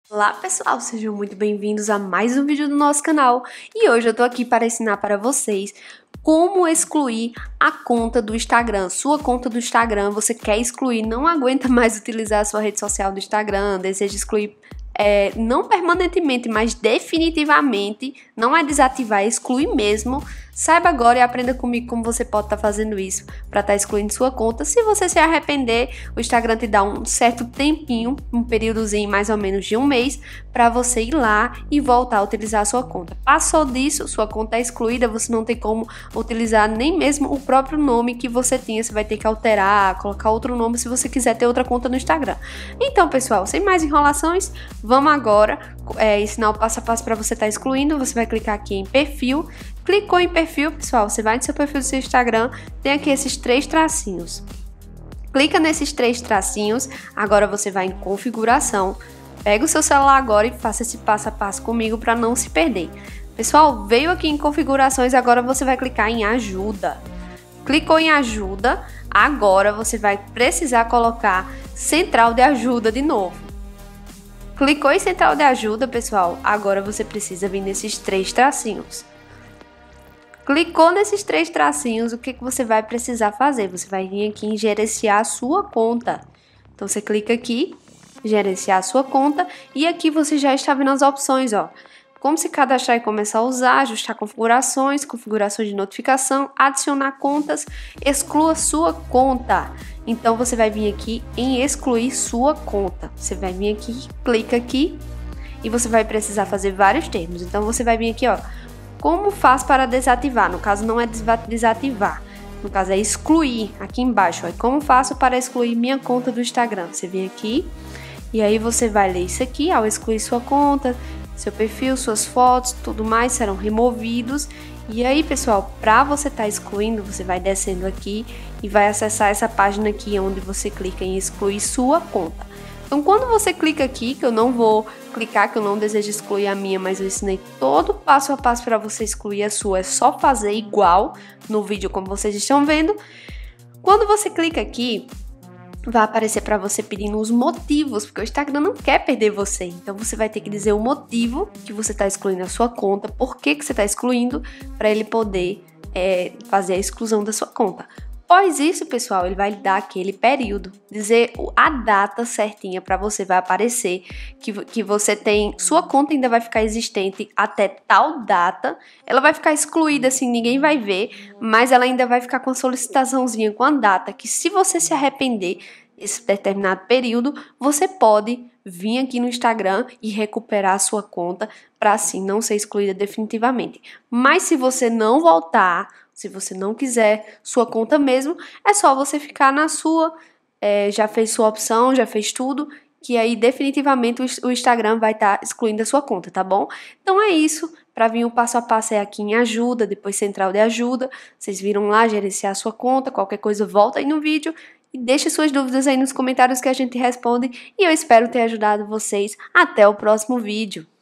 Olá pessoal, sejam muito bem-vindos a mais um vídeo do nosso canal e hoje eu tô aqui para ensinar para vocês como excluir a conta do Instagram. Sua conta do Instagram, você quer excluir, não aguenta mais utilizar a sua rede social do Instagram, deseja excluir não permanentemente, mas definitivamente, não é desativar, é excluir mesmo. Saiba agora e aprenda comigo como você pode estar fazendo isso para estar excluindo sua conta. Se você se arrepender, o Instagram te dá um certo tempinho, um períodozinho mais ou menos de um mês, para você ir lá e voltar a utilizar a sua conta. Passou disso, sua conta é excluída, você não tem como utilizar nem mesmo o próprio nome que você tinha. Você vai ter que alterar, colocar outro nome se você quiser ter outra conta no Instagram. Então, pessoal, sem mais enrolações, vamos agora ensinar o passo a passo para você estar excluindo. Você vai clicar aqui em perfil. Clicou em perfil, pessoal, você vai no seu perfil do seu Instagram, tem aqui esses 3 tracinhos. Clica nesses 3 tracinhos, agora você vai em configuração. Pega o seu celular agora e faça esse passo a passo comigo para não se perder. Pessoal, veio aqui em configurações, agora você vai clicar em ajuda. Clicou em ajuda, agora você vai precisar colocar central de ajuda de novo. Clicou em central de ajuda, pessoal, agora você precisa vir nesses 3 tracinhos. Clicou nesses 3 tracinhos, o que você vai precisar fazer? Você vai vir aqui em gerenciar a sua conta. Então, você clica aqui, gerenciar a sua conta, e aqui você já está vendo as opções, ó. Como se cadastrar e começar a usar, ajustar configurações, configurações de notificação, adicionar contas, exclua sua conta. Então, você vai vir aqui em excluir sua conta. Você vai vir aqui, clica aqui, e você vai precisar fazer vários termos. Então, você vai vir aqui, ó. Como faz para desativar? No caso, não é desativar. No caso, é excluir. Aqui embaixo, ó. Como faço para excluir minha conta do Instagram? Você vem aqui e aí você vai ler isso aqui. Ao excluir sua conta, seu perfil, suas fotos, tudo mais serão removidos. E aí, pessoal, para você estar excluindo, você vai descendo aqui e vai acessar essa página aqui onde você clica em excluir sua conta. Então, quando você clica aqui, que eu não vou clicar, que eu não desejo excluir a minha, mas eu ensinei todo passo a passo para você excluir a sua, é só fazer igual no vídeo como vocês estão vendo. Quando você clica aqui, vai aparecer para você pedindo os motivos, porque o Instagram não quer perder você. Então, você vai ter que dizer o motivo que você está excluindo a sua conta, por que você está excluindo, para ele poder fazer a exclusão da sua conta. Após isso, pessoal, ele vai dar aquele período, dizer a data certinha para você, vai aparecer que você tem, sua conta ainda vai ficar existente até tal data, ela vai ficar excluída assim, ninguém vai ver, mas ela ainda vai ficar com a solicitaçãozinha com a data, que se você se arrepender esse determinado período, você pode vir aqui no Instagram e recuperar a sua conta para assim não ser excluída definitivamente. Mas se você não voltar, se você não quiser sua conta mesmo, é só você ficar na sua, já fez sua opção, já fez tudo, que aí definitivamente o Instagram vai estar excluindo a sua conta, tá bom? Então é isso, para vir o passo a passo é aqui em ajuda, depois central de ajuda, vocês viram lá, gerenciar a sua conta, qualquer coisa volta aí no vídeo e deixe suas dúvidas aí nos comentários que a gente responde e eu espero ter ajudado vocês. Até o próximo vídeo.